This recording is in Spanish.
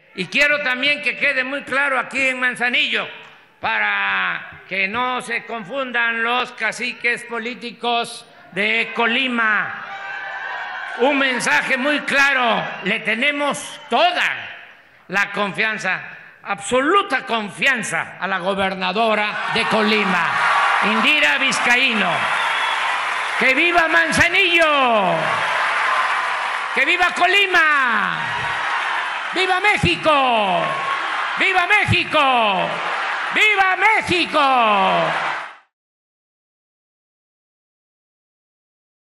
Y quiero también que quede muy claro aquí en Manzanillo, para que no se confundan los caciques políticos de Colima. Un mensaje muy claro: le tenemos toda la confianza, absoluta confianza, a la gobernadora de Colima, Indira Vizcaíno. ¡Que viva Manzanillo! ¡Que viva Colima! ¡Viva México! ¡Viva México! ¡Viva México!